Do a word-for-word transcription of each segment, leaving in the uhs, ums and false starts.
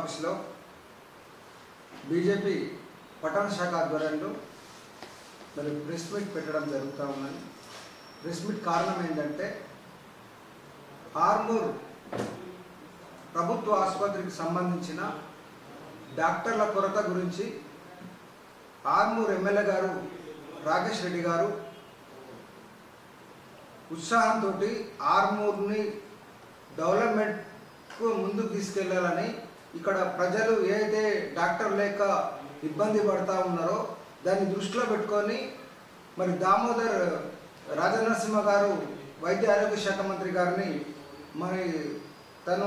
ఆఫీస్లో బీజేపీ పట్టణ శాఖ ఆధ్వర్యంలో మరి ప్రెస్ మీట్ పెట్టడం జరుగుతూ ఉన్నది. ప్రెస్ మీట్ కారణం ఏంటంటే ఆర్మూర్ ప్రభుత్వ ఆసుపత్రికి సంబంధించిన డాక్టర్ల కొరత గురించి ఆర్మూర్ ఎమ్మెల్యే గారు రాకేష్ రెడ్డి గారు ఉత్సాహంతో ఆర్మూర్ని డెవలప్మెంట్కు ముందుకు తీసుకెళ్లాలని, ఇక్కడ ప్రజలు ఏదైతే డాక్టర్ లేక ఇబ్బంది పడతా ఉన్నారో దాన్ని దృష్టిలో పెట్టుకొని మరి దామోదర్ రాజనరసింహ గారు వైద్య ఆరోగ్య శాఖ మంత్రి గారిని మరి తను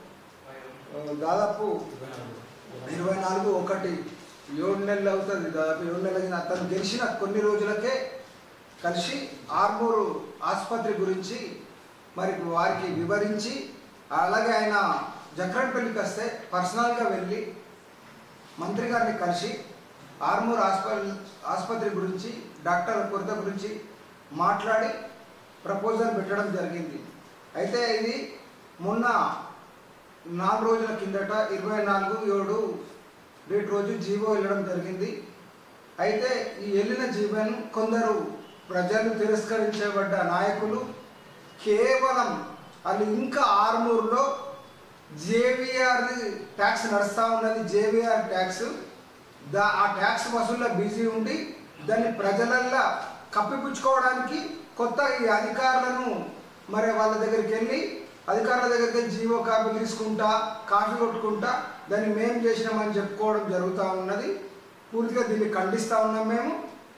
దాదాపు ఇరవై నాలుగు ఒకటి ఏడు నెలలు అవుతుంది, దాదాపు ఏడు నెలలు తను గెలిచిన కొన్ని రోజులకే కలిసి ఆర్మూరు ఆసుపత్రి గురించి మరి వారికి వివరించి, అలాగే ఆయన జక్రన్పల్లికి వస్తే పర్సనల్గా వెళ్ళి మంత్రి గారిని కలిసి ఆర్మూర్ ఆసుపత్రి ఆసుపత్రి గురించి డాక్టర్ల కొరత గురించి మాట్లాడి ప్రపోజల్ పెట్టడం జరిగింది. అయితే ఇది మొన్న నాలుగు రోజుల కిందట ఇరవై నాలుగు ఏడు డేట్ రోజు జీవో వెళ్ళడం జరిగింది. అయితే ఈ వెళ్ళిన జీవోను కొందరు ప్రజలు తిరస్కరించబడ్డ నాయకులు కేవలం వాళ్ళు ఇంకా ఆర్మూర్లో జేవీఆర్ ట్యాక్స్ నడుస్తూ ఉన్నది, జేవీఆర్ ట్యాక్స్ దా ఆ ట్యాక్స్ వసూల్లో బిజీ ఉండి దాన్ని ప్రజలల్లా కప్పిపుచ్చుకోవడానికి కొత్త ఈ అధికారులను మరి వాళ్ళ దగ్గరికి వెళ్ళి అధికారుల దగ్గరికి వెళ్ళి జీవో కాపీ తీసుకుంటా కాఫీ కొట్టుకుంటా దాన్ని మేము చేసినామని చెప్పుకోవడం జరుగుతూ ఉన్నది. పూర్తిగా దీన్ని ఖండిస్తూ ఉన్నాం మేము.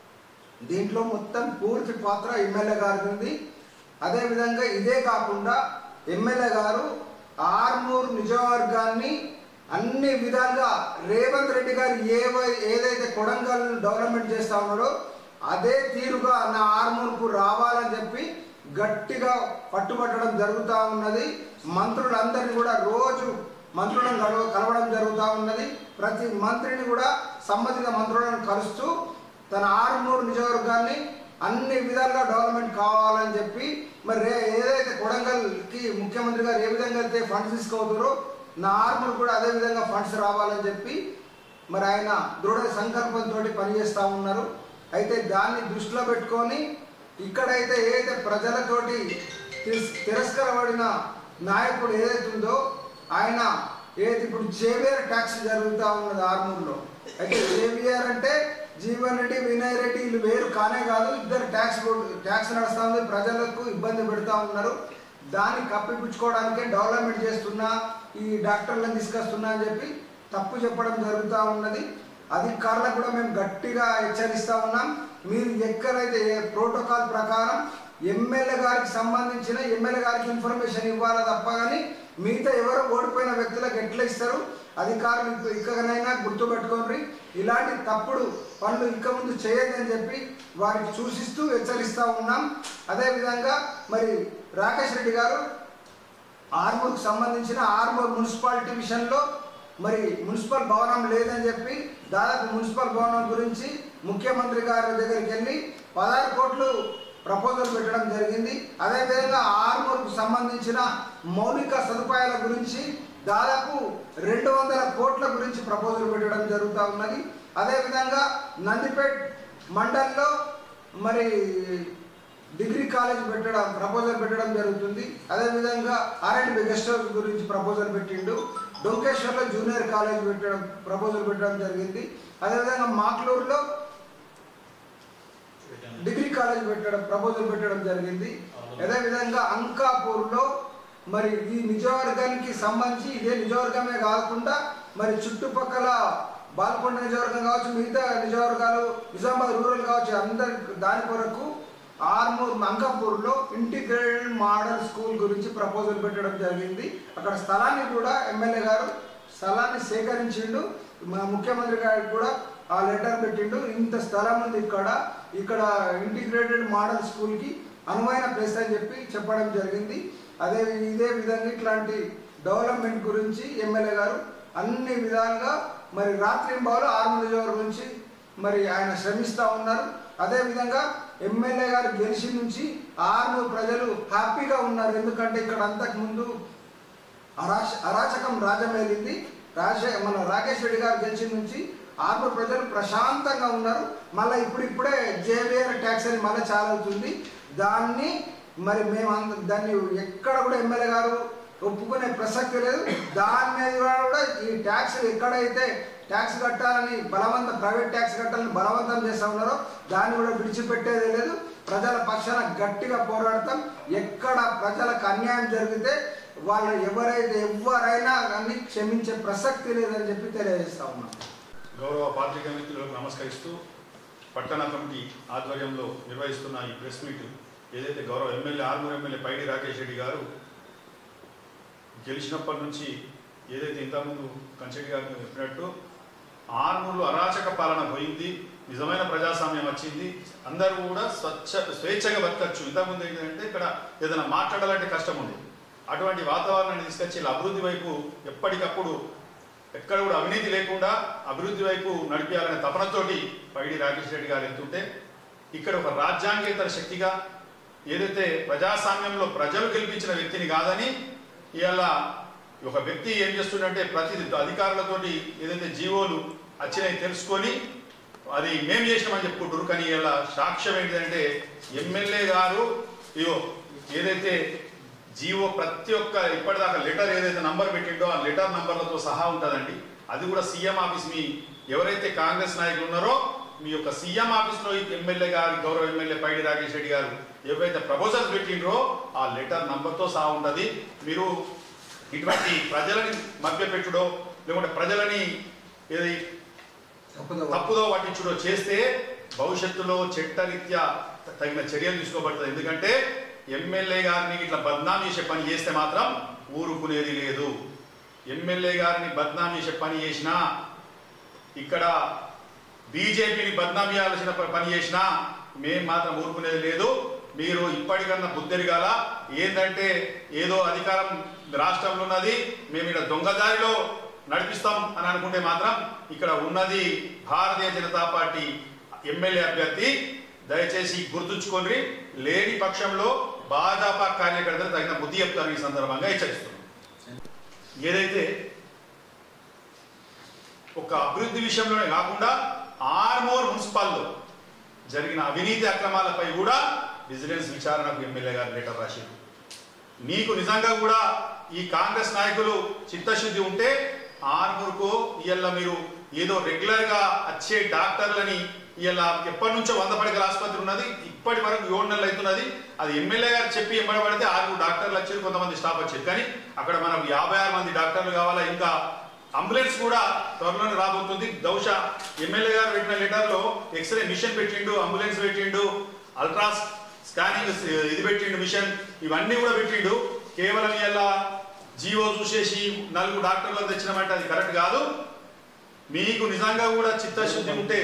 దీంట్లో మొత్తం పూర్తి పాత్ర ఎమ్మెల్యే గారిది ఉంది. అదేవిధంగా ఇదే కాకుండా ఎమ్మెల్యే గారు ఆర్మూర్ నియోజకవర్గాన్ని అన్ని విధాలుగా రేవంత్ రెడ్డి గారు ఏ ఏదైతే కొడంగల్ డెవలప్మెంట్ చేస్తూ ఉన్నాడో అదే తీరుగా నా ఆర్మూర్కు రావాలని చెప్పి గట్టిగా పట్టుబట్టడం జరుగుతూ ఉన్నది. మంత్రులందరినీ కూడా రోజు మంత్రులను కలవ కలవడం జరుగుతూ ఉన్నది. ప్రతి మంత్రిని కూడా సంబంధిత మంత్రులను కలుస్తూ తన ఆర్మూర్ నియోజకవర్గాన్ని అన్ని విధాలుగా డెవలప్మెంట్ కావాలని చెప్పి మరి ఏదైతే కొడంగల్కి ముఖ్యమంత్రి గారు ఏ విధంగా అయితే ఫండ్స్ తీసుకోవతారో నా ఆర్మూర్ కూడా అదే విధంగా ఫండ్స్ రావాలని చెప్పి మరి ఆయన దృఢ సంకల్పంతో పనిచేస్తూ ఉన్నారు. అయితే దాన్ని దృష్టిలో పెట్టుకొని ఇక్కడైతే ఏదైతే ప్రజలతోటి తిరస్కరపడిన నాయకుడు ఏదైతే ఉందో ఆయన ఏదైతే ఇప్పుడు జేవీఆర్ ట్యాక్స్ జరుగుతూ ఉన్నది ఆర్మూర్లో. అయితే జేవీఆర్ అంటే జీవన్ రెడ్డి వినయ్ రెడ్డి వీళ్ళు వేరు కానే కాదు, ఇద్దరు ట్యాక్స్ ట్యాక్స్ నడుస్తూ ఉంది, ప్రజలకు ఇబ్బంది పెడతా ఉన్నారు. దాన్ని కప్పిపుచ్చుకోవడానికే డెవలప్మెంట్ చేస్తున్నా ఈ డాక్టర్లను తీసుకొస్తున్నా అని చెప్పి తప్పు చెప్పడం జరుగుతూ ఉన్నది. అధికారులకు కూడా మేము గట్టిగా హెచ్చరిస్తూ ఉన్నాం. మీరు ఎక్కడైతే ప్రోటోకాల్ ప్రకారం ఎమ్మెల్యే గారికి సంబంధించిన ఎమ్మెల్యే గారికి ఇన్ఫర్మేషన్ ఇవ్వాలి తప్ప కానీ మిగతా ఎవరో ఓడిపోయిన వ్యక్తులకు ఎట్లా ఇస్తారు? అధికారులు ఇకనైనా గుర్తుపెట్టుకోండి, ఇలాంటి తప్పుడు పనులు ఇక ముందు చేయొద్దని చెప్పి వారికి సూచిస్తూ హెచ్చరిస్తూ ఉన్నాం. అదేవిధంగా మరి రాకేష్ రెడ్డి గారు ఆర్మూర్కు సంబంధించిన ఆర్మూర్ మున్సిపాలిటీ విషయంలో మరి మున్సిపల్ భవనం లేదని చెప్పి దాదాపు మున్సిపల్ భవనం గురించి ముఖ్యమంత్రి గారి దగ్గరికి వెళ్ళి పదహారు కోట్లు ప్రపోజల్ పెట్టడం జరిగింది. అదేవిధంగా ఆర్మూర్కు సంబంధించిన మౌలిక సదుపాయాల గురించి దాదాపు రెండు వందల కోట్ల గురించి ప్రపోజల్ పెట్టడం జరుగుతూ ఉన్నది. అదేవిధంగా నందిపేట్ మండల్లో మరి డిగ్రీ కాలేజ్ పెట్టడం ప్రపోజల్ పెట్టడం జరుగుతుంది. అదేవిధంగా R and B guest house గురించి ప్రపోజల్ పెట్టిండు. డొంకేశ్వర్లో జూనియర్ కాలేజ్ పెట్టడం ప్రపోజల్ పెట్టడం జరిగింది. అదేవిధంగా మాక్లూరులో డిగ్రీ కాలేజ్ పెట్టడం ప్రపోజల్ పెట్టడం జరిగింది. అదేవిధంగా అంకాపూర్లో మరి ఈ నియోజకవర్గానికి సంబంధించి ఇదే నియోజకవర్గమే కాకుండా మరి చుట్టుపక్కల బాల్కొండ నియోజకవర్గం కావచ్చు, మిగతా నియోజకవర్గాలు నిజామాబాద్ రూరల్ కావచ్చు, అందరి దాని కొరకు ఆర్మూర్ అంకాపూర్లో ఇంటిగ్రేటెడ్ మోడల్ స్కూల్ గురించి ప్రపోజల్ పెట్టడం జరిగింది. అక్కడ స్థలాన్ని కూడా ఎమ్మెల్యే గారు స్థలాన్ని సేకరించిండు, మా ముఖ్యమంత్రి గారికి కూడా ఆ లెటర్ పెట్టిండు. ఇంత స్థలం ఉంది ఇక్కడ, ఇక్కడ ఇంటిగ్రేటెడ్ మోడల్ స్కూల్కి అనువైన ప్లేస్ అని చెప్పి చెప్పడం జరిగింది. అదే ఇదే విధంగా ఇట్లాంటి డెవలప్మెంట్ గురించి ఎమ్మెల్యే గారు అన్ని విధాలుగా మరి రాత్రింబావులు ఆర్మూర్ నియోజకవర్గం గురించి మరి ఆయన శ్రమిస్తూ ఉన్నారు. అదేవిధంగా ఎమ్మెల్యే గారు గెలిచి నుంచి ఆర్మూర్ ప్రజలు హ్యాపీగా ఉన్నారు. ఎందుకంటే ఇక్కడ అంతకుముందు అరాచ అరాచకం రాజమేలింది. రాజే మన రాకేష్ రెడ్డి గారు గెలిచిన నుంచి ఆర్మూర్ ప్రజలు ప్రశాంతంగా ఉన్నారు. మళ్ళీ ఇప్పుడు ఇప్పుడే జేవిఆర్ ట్యాక్స్ అని మళ్ళీ చాలా అవుతుంది. దాన్ని మరి మేము దాన్ని ఎక్కడ కూడా ఎమ్మెల్యే గారు ఒప్పుకునే ప్రసక్తి లేదు. దాని మీద కూడా ఈ ట్యాక్స్ ఎక్కడైతే ట్యాక్స్ కట్టాలని బలవంతం ప్రైవేట్ ట్యాక్స్ కట్టాలని బలవంతం చేస్తూ ఉన్నారో దాన్ని కూడా విడిచిపెట్టేదే లేదు. ప్రజల పక్షాన గట్టిగా పోరాడతాం. ఎక్కడ ప్రజలకు అన్యాయం జరిగితే వాళ్ళు ఎవరైతే ఎవరైనా కానీ క్షమించే ప్రసక్తి లేదని చెప్పి తెలియజేస్తా ఉన్నాం. గౌరవ పాత్రికేయ మిత్రులకు నమస్కరిస్తూ పట్టణ కమిటీ ఆధ్వర్యంలో నిర్వహిస్తున్న ఈ ప్రెస్ మీట్ ఏదైతే గౌరవ ఎమ్మెల్యే ఆర్మూర్ ఎమ్మెల్యే పైడి రాకేష్ రెడ్డి గారు గెలిచినప్పటి నుంచి ఏదైతే ఇంతకుముందు కంచెడి గారు చెప్పినట్టు ఆర్మూర్లో అరాచక పాలన పోయింది, నిజమైన ప్రజాస్వామ్యం వచ్చింది, అందరూ కూడా స్వచ్ఛ స్వేచ్ఛగా బతకచ్చు. ఇంతకుముందు ఏంటంటే ఇక్కడ ఏదైనా మాట్లాడాలంటే కష్టం ఉంది. అటువంటి వాతావరణాన్ని తీసుకొచ్చి ఇలా అభివృద్ధి వైపు ఎప్పటికప్పుడు ఎక్కడ కూడా అవినీతి లేకుండా అభివృద్ధి వైపు నడిపించాలనే తపనతోటి పైడి రాకేష్ రెడ్డి గారు ఎత్తుంటే ఇక్కడ ఒక రాజ్యాంగేతర శక్తిగా ఏదైతే ప్రజాస్వామ్యంలో ప్రజలు గెలిపించిన వ్యక్తిని కాదని ఇవాళ ఒక వ్యక్తి ఏం చేస్తుందంటే ప్రతి అధికారులతోటి ఏదైతే జీవోలు వచ్చినాయి తెలుసుకొని అది మేము చేసినామని చెప్పుకుంటారు. కానీ ఇలా సాక్ష్యం ఏంటంటే ఎమ్మెల్యే గారు ఇయో ఏదైతే జీవో ప్రతి ఒక్క ఇప్పటిదాకా లెటర్ ఏదైతే నంబర్ పెట్టిండో ఆ లెటర్ నంబర్లతో సహా ఉంటుందండి. అది కూడా సీఎం ఆఫీస్ మీ ఎవరైతే కాంగ్రెస్ నాయకులు ఉన్నారో మీ యొక్క సీఎం ఆఫీస్లో ఎమ్మెల్యే గారు గౌరవ ఎమ్మెల్యే పైడి రాకేష్ రెడ్డి గారు ఏవైతే ప్రపోజల్స్ పెట్టిండ్రో ఆ లెటర్ నంబర్తో సహా ఉంటుంది. మీరు ఇటువంటి ప్రజలని మభ్యపెట్టుడో లేకుంటే ప్రజలని ఏది తప్పుదో పట్టించుడో చేస్తే భవిష్యత్తులో చట్టరీత్యా తగిన చర్యలు తీసుకోబడుతుంది. ఎందుకంటే ఎమ్మెల్యే గారిని ఇట్లా బద్నాం చేసే పని చేస్తే మాత్రం ఊరుకునేది లేదు. ఎమ్మెల్యే గారిని బద్నాం చేసే పని చేసినా ఇక్కడ బీజేపీని బద్నాం చేయాల్సిన పని చేసినా మేము మాత్రం ఊరుకునేది లేదు. మీరు ఇప్పటికన్నా బుద్ధెరిగాల. ఏంటంటే ఏదో అధికారం రాష్ట్రంలో ఉన్నది, మేము ఇక్కడ దొంగదారిలో నడిపిస్తాం అని అనుకుంటే మాత్రం ఇక్కడ ఉన్నది భారతీయ జనతా పార్టీ ఎమ్మెల్యే అభ్యర్థి. దయచేసి గుర్తుంచుకొని లేని పక్షంలో భాజపా కార్యకర్తలు తగిన బుద్ధి చెప్తారు. ఈ సందర్భంగా హెచ్చరిస్తున్నాం. ఏదైతే ఒక అభివృద్ధి విషయంలోనే కాకుండా ఆర్మూర్ మున్సిపల్లో జరిగిన అవినీతి అక్రమాలపై కూడా విజిలెన్స్ విచారణకు ఎమ్మెల్యే గారు లెటర్ రాశారు. నీకు నిజంగా కూడా ఈ కాంగ్రెస్ నాయకులు చిత్తశుద్ధి ఉంటే ఆర్మూర్కు ఇవాళ మీరు ఏదో రెగ్యులర్గా వచ్చే డాక్టర్లని ఇవాళ ఎప్పటి నుంచో వంద పడకల ఆసుపత్రి ఉన్నది, ఇప్పటి వరకు ఏడు నెలలు అవుతున్నది. అది ఎమ్మెల్యే గారు చెప్పి ఎంబడబడితే ఆరుగురు డాక్టర్లు వచ్చారు, కొంతమంది స్టాఫ్ వచ్చారు. కానీ అక్కడ మనకు యాభై ఆరు మంది డాక్టర్లు కావాలా, ఇంకా అంబులెన్స్ కూడా త్వరలోనే రాబోతుంది. బహుశా ఎమ్మెల్యే గారు పెట్టిన లెటర్లో ఎక్స్రే మిషన్ పెట్టిండు, అంబులెన్స్ పెట్టిండు, అల్ట్రా స్కానింగ్ ఇది పెట్టిండు మిషన్, ఇవన్నీ కూడా పెట్టిండు. కేవలం ఇలా జీవో చూసేసి నలుగురు డాక్టర్లు తెచ్చినామంటే అది కరెక్ట్ కాదు. మీకు నిజంగా కూడా చిత్తశుద్ధి ఉంటే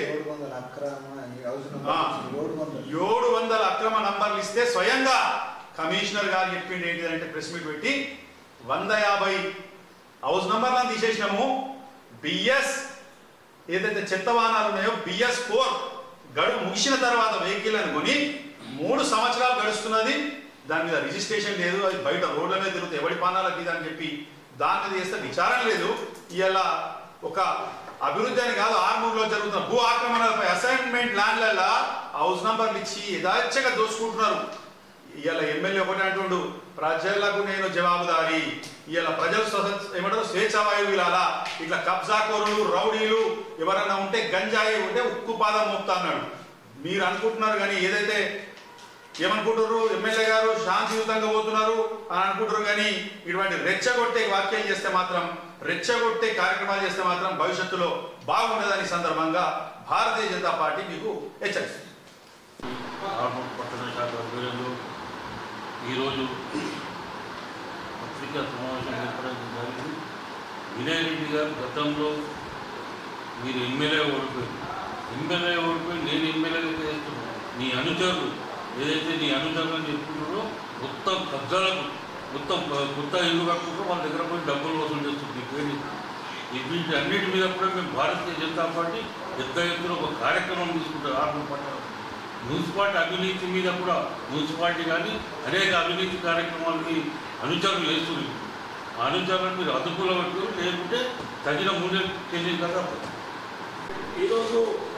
ఏడు వందల అక్రమ నంబర్లు ఇస్తే స్వయంగా కమిషనర్ గారు చెప్పింది ఏంటిదంటే ప్రెస్ మీట్ పెట్టి వంద యాభై హౌస్ నంబర్లను తీసేసినాము. బిఎస్ ఏదైతే చెత్త వాహనాలు ఉన్నాయో బిఎస్ ఫోర్ గడువు ముగిసిన తర్వాత వెహికల్ అని కొని మూడు సంవత్సరాలు గడుస్తున్నది, దాని మీద రిజిస్ట్రేషన్ లేదు, అది బయట రోడ్ల మీద తిరుగుతుంది, ఎవడి పానాలకి ఇది అని చెప్పి దాని మీద చేస్తే విచారణ లేదు. ఇలా ఒక అభివృద్ధి అని కాదు, ఆర్మూర్లో జరుగుతున్న భూ ఆక్రమణలపై అసైన్మెంట్ ల్యాండ్లలో హౌస్ నంబర్లు ఇచ్చి యథాచ్ఛగా దోచుకుంటున్నారు. ఇవాళ ఎమ్మెల్యే ఒకటి అంటుండు, ప్రజలకు నేను జవాబుదారి. ఇవాళ ప్రజలు ఏమంటారు స్వేచ్ఛావాయువు ఇలా ఇట్లా కబ్జాకోరులు రౌడీలు ఎవరన్నా ఉంటే గంజాయి ఉంటే ఉక్కు పాదం మోపుతా అన్నాడు. మీరు అనుకుంటున్నారు కానీ ఏదైతే ఏమనుకుంటారు ఎమ్మెల్యే గారు శాంతియుతంగా పోతున్నారు అని అనుకుంటారు. కానీ ఇటువంటి రెచ్చగొట్టే వాక్యం చేస్తే మాత్రం, రెచ్చగొట్టే కార్యక్రమాలు చేస్తే మాత్రం భవిష్యత్తులో బాగుండదని సందర్భంగా భారతీయ జనతా పార్టీ మీకు హెచ్చరిస్తుంది. పట్టణ శాఖ ఆధ్వర్యంలో ఈరోజు పత్రికా సమావేశం ఏర్పడడం జరిగింది. వినయ్ రెడ్డి గారు గతంలో మీరు ఎమ్మెల్యే ఓడిపోయింది, ఎమ్మెల్యే ఓడిపోయి నేను ఎమ్మెల్యేగా చేస్తున్నాను, నీ అనుచరులు ఏదైతే నీ అనుచరులు అని చెప్పుకుంటారో మొత్తం కబ్జాలకు మొత్తం కొత్త ఇల్లు కట్టుకుంటూ వాళ్ళ దగ్గర పోయి డబ్బులు వసూలు చేస్తుంది. వీటి అన్నిటి మీద కూడా మేము భారతీయ జనతా పార్టీ పెద్ద ఎత్తున ఒక కార్యక్రమం తీసుకుంటారు. ఆర్మూర్ పట్టణం మున్సిపాలిటీ అవినీతి మీద కూడా మున్సిపాలిటీ కానీ అనేక అవినీతి కార్యక్రమాలకి అనుచరులు వేస్తున్నారు. అనుచరులను మీరు అదుపులో పెట్టుకుని లేకుంటే తగిన మూల్యం చెల్లించాలి తప్పదు. ఈరోజు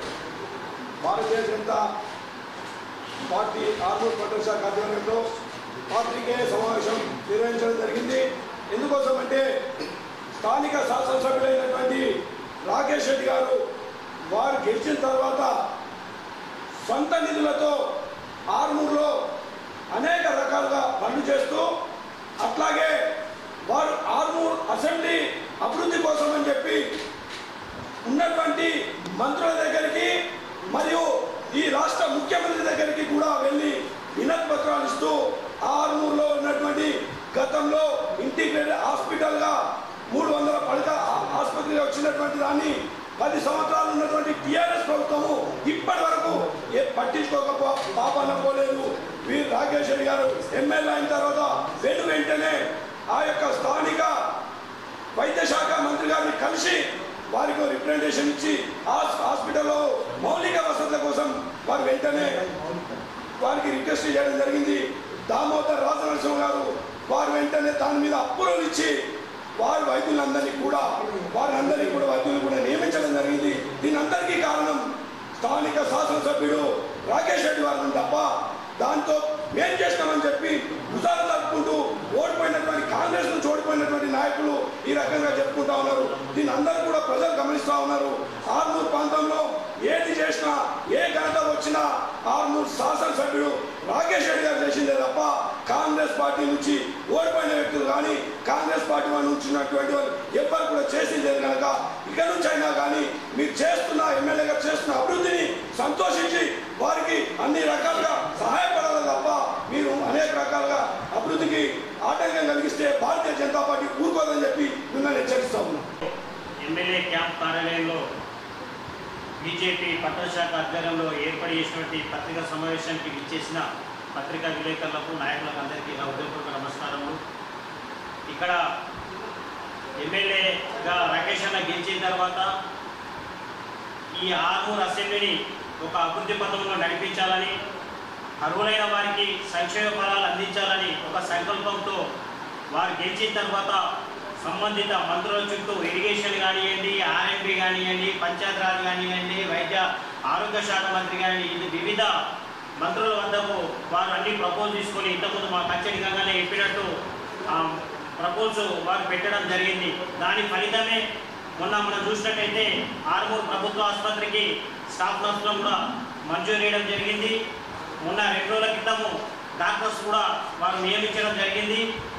భారతీయ జనతా పార్టీ ఆర్మూర్ పట్టణ శాఖ ఆధ్వర్యంలో పాత్రికేయ సమావేశం నిర్వహించడం జరిగింది. ఎందుకోసం అంటే స్థానిక శాసనసభ్యులైనటువంటి రాకేష్ రెడ్డి గారు వారు గెలిచిన తర్వాత సొంత నిధులతో ఆర్మూర్లో అనేక రకాలుగా పనులు చేస్తూ అట్లాగే వారు ఆర్మూర్ అసెంబ్లీ అభివృద్ధి కోసం అని చెప్పి ఉన్నటువంటి మంత్రుల దగ్గరికి మరియు ఈ రాష్ట్ర ముఖ్యమంత్రి దగ్గరికి కూడా వెళ్ళి వినతి పత్రాలు ఇస్తూ ఆర్మూర్లో ఉన్నటువంటి గతంలో ఇంటిగ్రేటెడ్ హాస్పిటల్గా మూడు వందల పడక ఆసుపత్రిగా వచ్చినటువంటి దాన్ని పది సంవత్సరాలు ఉన్నటువంటి టీఆర్ఎస్ ప్రభుత్వము ఇప్పటి వరకు ఏ పట్టించుకోకపో పాపాన పోలేదు. వీరు రాకేష్ రెడ్డి గారు ఎమ్మెల్యే అయిన తర్వాత వెను వెంటనే ఆ యొక్క స్థానిక వైద్య శాఖ మంత్రి గారిని కలిసి వారికి రిప్రజెంటేషన్ ఇచ్చి హాస్పిటల్లో మౌలిక వసతుల కోసం వారు వెంటనే వారికి రిక్వెస్ట్ చేయడం జరిగింది. దామోదర్ రాజనరసింహ గారు వారు వెంటనే దాని మీద అప్రూవల్ ఇచ్చి వారి వైద్యులందరినీ కూడా వారందరినీ కూడా వైద్యులు కూడా నియమించడం జరిగింది. దీని అందరికీ కారణం స్థానిక శాసనసభ్యుడు రాకేష్ రెడ్డి వారిని తప్ప దాంతో మేం చేస్తామని చెప్పి భుజాలు తప్పుకుంటూ ఓడిపోయినటువంటి కాంగ్రెస్ నుంచి ఓడిపోయినటువంటి నాయకులు ఈ రకంగా చెప్పుకుంటా ఉన్నారు. దీని అందరూ కూడా ప్రజలు గమనిస్తూ ఉన్నారు. ఆర్మూర్ ప్రాంతంలో ఏది చేసినా ఏ ఘనత వచ్చినా ఆర్మూర్ శాసనసభ్యుడు రాకేష్ రెడ్డి గారు చేసిందే తప్ప కాంగ్రెస్ పార్టీ నుంచి ఓడిపోయిన వ్యక్తులు కానీ కాంగ్రెస్ పార్టీ వాళ్ళు ఉంచినటువంటి వాళ్ళు ఎవ్వరు కూడా చేసింది లేదు కనుక ఇక నుంచి అయినా కానీ మీరు చేస్తున్న ఎమ్మెల్యేగా చేస్తున్న అభివృద్ధిని సంతోషించి వారికి అన్ని రకాలుగా సహాయపడాలి తప్ప మీరు అనేక రకాలుగా అభివృద్ధికి ఆటంకం కలిగిస్తే భారతీయ జనతా పార్టీ ఊరుకోదని చెప్పి మిమ్మల్ని హెచ్చరిస్తా ఉన్నాం. ఎమ్మెల్యే క్యాంప్ కార్యాలయంలో బీజేపీ పట్టణ శాఖ ఆధ్వర్యంలో ఏర్పాటు చేసినటువంటి పత్రికా సమావేశానికి విచ్చేసిన పత్రికా విలేకరులకు నాయకులకు అందరికీ నా ఉదయపూర్వక నమస్కారములు. ఇక్కడ ఎమ్మెల్యేగా రాకేష్ అన్న గెలిచిన తర్వాత ఈ ఆర్మూర్ అసెంబ్లీని ఒక అభివృద్ధి పథంలో నడిపించాలని అర్హులైన వారికి సంక్షేమ ఫలాలు అందించాలని ఒక సంకల్పంతో వారు గెలిచిన తర్వాత సంబంధిత మంత్రుల చుట్టూ ఇరిగేషన్ కానివ్వండి, ఆర్ఎంపీ కానివ్వండి, పంచాయతీరాజ్ కానివ్వండి, వైద్య ఆరోగ్య శాఖ మంత్రి కానివ్వండి, ఇది వివిధ మంత్రుల వద్దకు వారు అన్ని ప్రపోజ్ తీసుకొని ఇంతకుముందు మా కచ్చడి గంగానే చెప్పినట్టు ప్రపోజ్ వారు పెట్టడం జరిగింది. దాని ఫలితమే మొన్న మనం చూసినట్టయితే ఆర్మూర్ ప్రభుత్వ ఆసుపత్రికి స్టాఫ్ నర్సులను కూడా మంజూరు చేయడం జరిగింది. మొన్న రెండు రోజుల క్రితము డాక్టర్స్ కూడా వారు నియమించడం జరిగింది.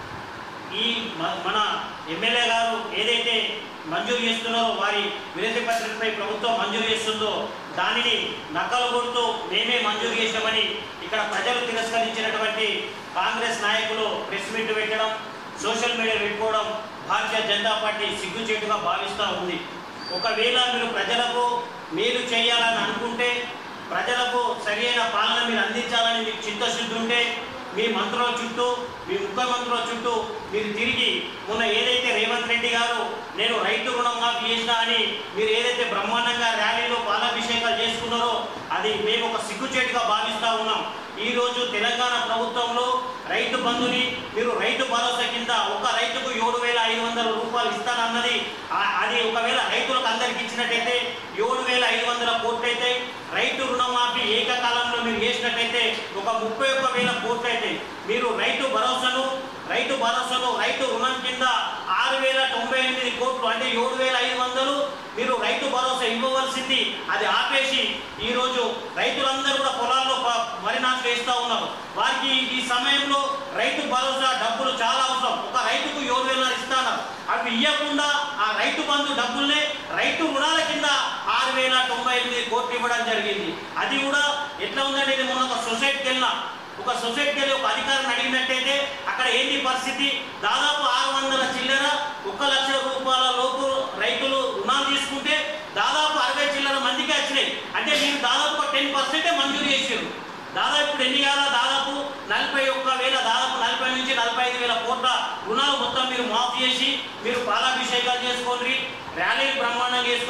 ఈ మన ఎమ్మెల్యే గారు ఏదైతే మంజూరు చేస్తున్నారో వారి వినతి పత్రికపై ప్రభుత్వం మంజూరు చేస్తుందో దానిని నకలు కొడుతూ మేమే మంజూరు చేసామని ఇక్కడ ప్రజలు తిరస్కరించినటువంటి కాంగ్రెస్ నాయకులు ప్రెస్ మీట్ పెట్టడం, సోషల్ మీడియా పెట్టుకోవడం భారతీయ జనతా పార్టీ సిగ్గుచేటుగా భావిస్తూ ఉంది. ఒకవేళ మీరు ప్రజలకు మేలు చేయాలని అనుకుంటే, ప్రజలకు సరైన పాలన మీరు అందించాలని మీకు చిత్తశుద్ధి ఉంటే మీ మంత్రుల చుట్టూ మీ ముఖ్యమంత్రుల చుట్టూ మీరు తిరిగి మొన్న ఏదైతే రేవంత్ రెడ్డి గారు నేను రైతు రుణం మాఫీ చేసినా అని మీరు ఏదైతే బ్రహ్మాండంగా ర్యాలీలో పాలాభిషేకాలు చేసుకున్నారో అది మేము ఒక సిగ్గుచేటుగా భావిస్తూ ఉన్నాం. ఈరోజు తెలంగాణ ప్రభుత్వంలో రైతు బంధుని మీరు రైతు భరోసా కింద ఒక రైతుకు ఏడు వేల ఐదు వందల రూపాయలు ఇస్తానన్నది అది ఒకవేళ రైతులకు అందరికి ఇచ్చినట్టయితే ఏడు వేల ఐదు వందల కోట్లు అయితే రైతు రుణమాఫీ ఏకకాలంలో మీరు చేసినట్టయితే ఒక ముప్పై ఒక్క వేల కోట్లు అయితే మీరు రైతు భరోసాను రైతు భరోసాను రైతు రుణం కింద ఆరు వేల తొంభై ఎనిమిది కోట్లు అంటే ఏడు వేల ఐదు వందలు మీరు రైతు భరోసా ఇవ్వవలసింది అది ఆపేసి ఈరోజు రైతులందరూ కూడా పొలాల్లో వరి నాట్లు వేస్తూ ఉన్నారు. వారికి ఈ సమయంలో రైతు భరోసా డబ్బులు చాలా అవసరం. ఒక రైతుకు ఏడు వేల ఇస్తాను అవి ఇవ్వకుండా ఆ రైతు బంధు డబ్బుల్నే రైతు రుణాల కింద ఆరు వేల తొంభై ఎనిమిది కోట్లు ఇవ్వడం జరిగింది. అది కూడా ఎట్లా ఉందంటే ఇది మొన్న ఒక సొసైటీకి వెళ్ళిన ఒక సొసైటీకి వెళ్ళి ఒక అధికారిని అడిగినట్టయితే అక్కడ ఏంటి పరిస్థితి, దాదాపు ఆరు వందల చిల్లర ఒక లక్ష రూపాయల లోపు రైతులు రుణాలు తీసుకుంటే దాదాపు అరవై చిల్లర మందికి వచ్చినాయి. అంటే మీరు దాదాపు టెన్ పర్సెంటే మంజూరు చేసారు. దాదాపు ఇప్పుడు ఎన్ని కాల దాదాపు నలభై ఒక్క వేల దాదాపు నలభై నుంచి నలభై ఐదు వేల కోట్ల రుణాలు మొత్తం మీరు మాఫ్ చేసి మీరు పాలాభిషేకాలు చేసుకోండి, ర్యాలీలు బ్రహ్మాండంగా చేసుకొని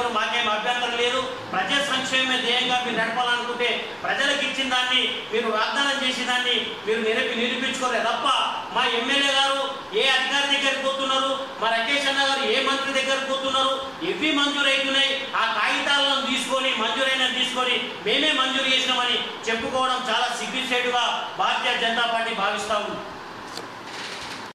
చేసుకొని మాకేం అభ్యంతరం లేదు. ప్రజా సంక్షేమమే ధ్యేయంగా మీరు నడపాలనుకుంటే ప్రజలకు ఇచ్చిన దాన్ని మీరు వాగ్దానం చేసిన దాన్ని మీరు నిరూపి నిరూపించుకోలే తప్ప మా ఎమ్మెల్యే గారు ఏ అధికారి దగ్గరికి పోతున్నారు, మా రాకేష్ అన్న గారు ఏ మంత్రి దగ్గరికి పోతున్నారు, ఎవి మంజూరు అవుతున్నాయి ఆ కాగితాలను తీసుకొని మంజూరైన తీసుకొని మేమే మంజూరు చేసినామని చెప్పుకోవడం చాలా సిగ్గుచేటుగా భారతీయ జనతా పార్టీ భావిస్తా ఉంది.